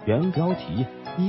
原标题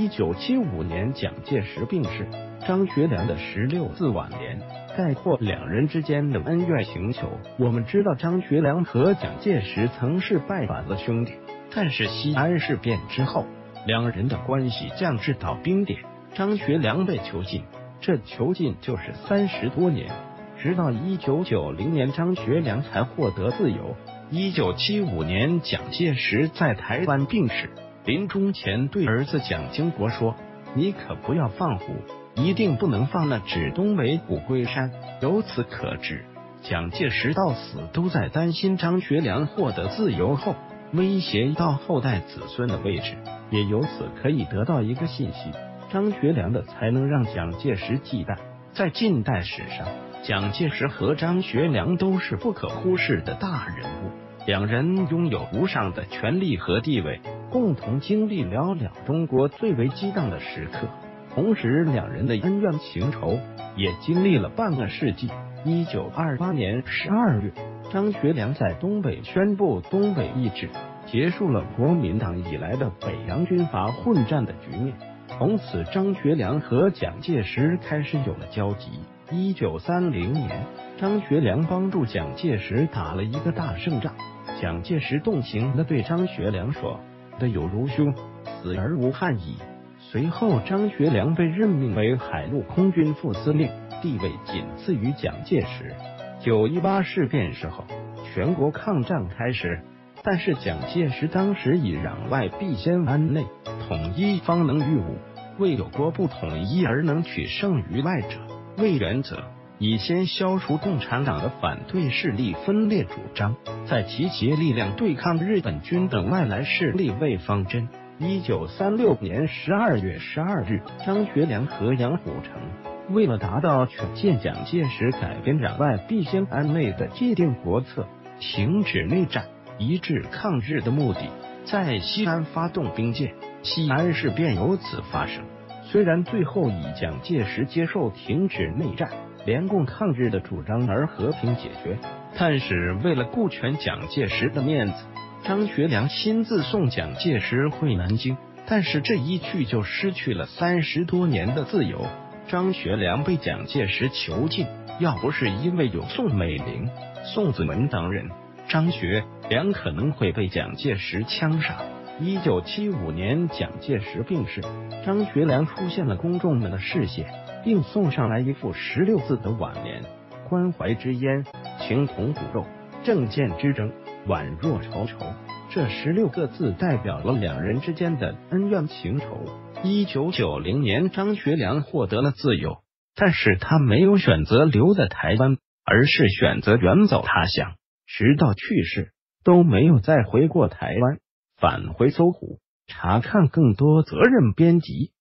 ：1975年蒋介石病逝，张学良的16字挽联，概括两人之间的恩怨情仇。我们知道张学良和蒋介石曾是拜把子兄弟，但是西安事变之后，两人的关系降至到冰点，张学良被囚禁，这囚禁就是30多年，直到1990年张学良才获得自由。1975年蒋介石在台湾病逝，临终前对儿子蒋经国说：“你可不要放虎，一定不能放那只东北虎归山。”由此可知，蒋介石到死都在担心张学良获得自由后威胁到后代子孙的位置，也由此可以得到一个信息：张学良的才能让蒋介石忌惮。在近代史上，蒋介石和张学良都是不可忽视的大人物，两人拥有无上的权力和地位，共同经历了中国最为激荡的时刻。同时，两人的恩怨情仇也经历了半个世纪。1928年12月，张学良在东北宣布东北易帜，结束了国民党以来的北洋军阀混战的局面。从此，张学良和蒋介石开始有了交集。1930年，张学良帮助蒋介石打了一个大胜仗，蒋介石动情地对张学良说：“得有如兄，死而无憾矣。”随后，张学良被任命为海陆空军副司令，地位仅次于蒋介石。9·18事变时候，全国抗战开始，但是蒋介石当时以攘外必先安内，统一方能御侮，为有国不统一而能取胜于外者为原则，以先消除共产党的反对势力分裂主张，在集结力量对抗日本军等外来势力为方针。1936年12月12日，张学良和杨虎城为了达到劝谏蒋介石改变攘外必先安内的既定国策，停止内战，一致抗日的目的，在西安发动兵谏，西安事变由此发生。虽然最后以蒋介石接受停止内战、联共抗日的主张而和平解决，但是为了顾全蒋介石的面子，张学良亲自送蒋介石回南京，但是这一去就失去了30多年的自由。张学良被蒋介石囚禁，要不是因为有宋美龄、宋子文等人，张学良可能会被蒋介石枪杀。1975年，蒋介石病逝，张学良出现了公众们的视线，并送上来一副16字的挽联：关怀之烟，情同骨肉，政见之争，宛若仇仇。这16个字代表了两人之间的恩怨情仇。1990年，张学良获得了自由，但是他没有选择留在台湾，而是选择远走他乡，直到去世都没有再回过台湾。返回搜狐，查看更多责任编辑。